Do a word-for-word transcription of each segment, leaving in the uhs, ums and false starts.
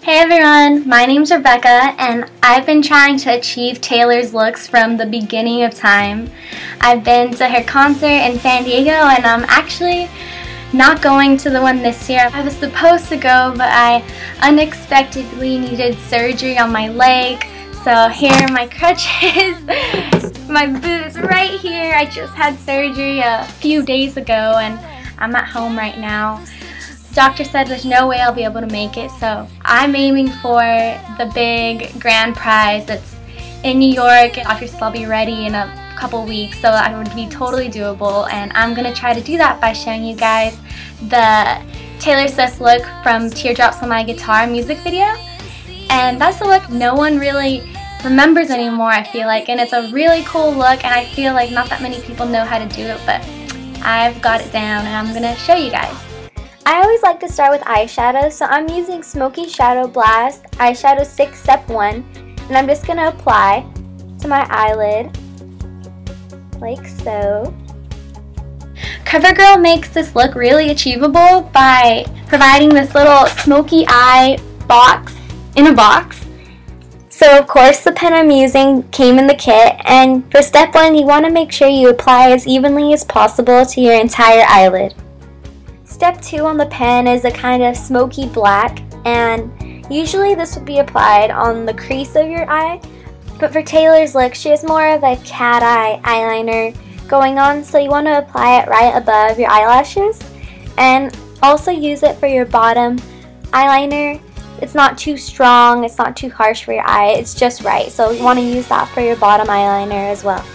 Hey everyone, my name's Rebecca and I've been trying to achieve Taylor's looks from the beginning of time. I've been to her concert in San Diego and I'm actually not going to the one this year. I was supposed to go, but I unexpectedly needed surgery on my leg. So here are my crutches. My boot is right here. I just had surgery a few days ago and I'm at home right now. The doctor said there's no way I'll be able to make it, so I'm aiming for the big grand prize that's in New York. The doctor said I'll be ready in a couple weeks, so that would be totally doable, and I'm gonna try to do that by showing you guys the Taylor Swift look from Teardrops on My Guitar music video. And that's a look no one really remembers anymore, I feel like, and it's a really cool look, and I feel like not that many people know how to do it, but I've got it down and I'm gonna show you guys. I always like to start with eyeshadow, so I'm using Smoky Shadow Blast Eyeshadow Stick Step one, and I'm just going to apply to my eyelid, like so. CoverGirl makes this look really achievable by providing this little smoky eye box in a box. So of course the pen I'm using came in the kit, and for step one you want to make sure you apply as evenly as possible to your entire eyelid. Step two on the pen is a kind of smoky black, and usually this would be applied on the crease of your eye, but for Taylor's look she has more of a cat eye eyeliner going on, so you want to apply it right above your eyelashes, and also use it for your bottom eyeliner. It's not too strong, it's not too harsh for your eye, it's just right, so you want to use that for your bottom eyeliner as well.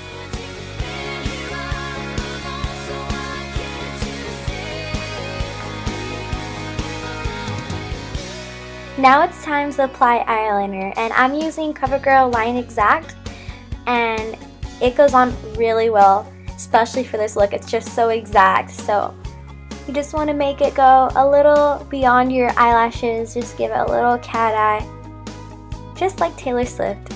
Now it's time to apply eyeliner, and I'm using CoverGirl Line Exact, and it goes on really well, especially for this look. It's just so exact, so you just want to make it go a little beyond your eyelashes, just give it a little cat eye, just like Taylor Swift.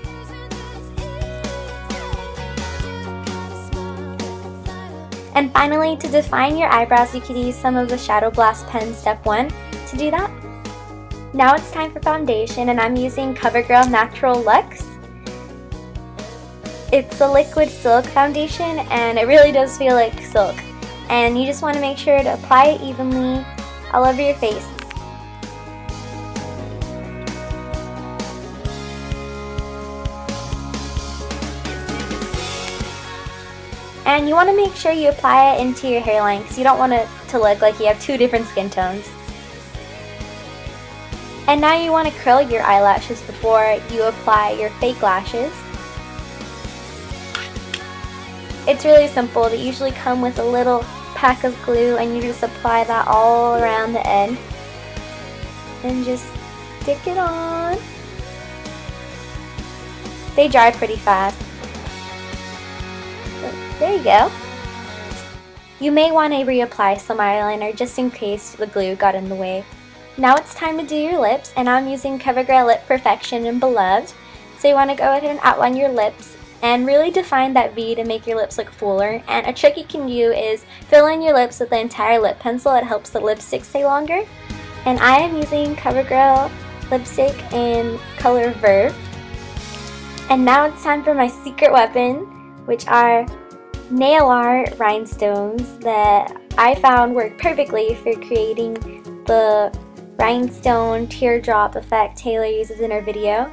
And finally, to define your eyebrows, you could use some of the Shadow Blast pen step one to do that. Now it's time for foundation, and I'm using CoverGirl Natural Luxe. It's a liquid silk foundation, and it really does feel like silk. And you just want to make sure to apply it evenly all over your face. And you want to make sure you apply it into your hairline, because you don't want it to look like you have two different skin tones. And now you want to curl your eyelashes before you apply your fake lashes. It's really simple. They usually come with a little pack of glue, and you just apply that all around the end. And just stick it on. They dry pretty fast. So there you go. You may want to reapply some eyeliner just in case the glue got in the way. Now it's time to do your lips, and I'm using CoverGirl Lip Perfection in Beloved. So you want to go ahead and outline your lips and really define that V to make your lips look fuller. And a trick you can do is fill in your lips with the entire lip pencil. It helps the lipstick stay longer. And I am using CoverGirl lipstick in color Verve. And now it's time for my secret weapon, which are nail art rhinestones that I found work perfectly for creating the rhinestone teardrop effect Taylor uses in her video.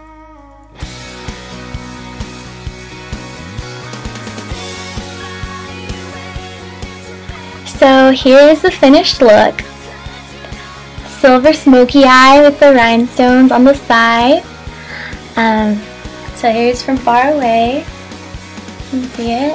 So here's the finished look. Silver smoky eye with the rhinestones on the side. Um, so here's from far away. You can see it.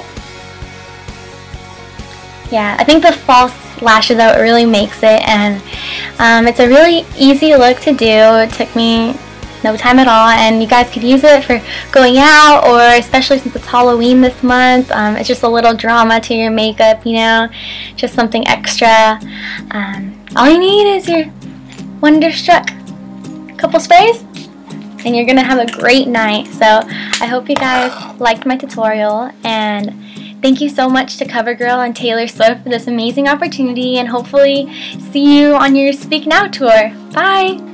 Yeah, I think the false lashes out really makes it, and um, it's a really easy look to do. It took me no time at all, and you guys could use it for going out, or especially since it's Halloween this month. Um, it's just a little drama to your makeup, you know, just something extra. Um, all you need is your Wonderstruck couple sprays, and you're gonna have a great night. So I hope you guys liked my tutorial, and thank you so much to CoverGirl and Taylor Swift for this amazing opportunity, and hopefully see you on your Speak Now tour. Bye!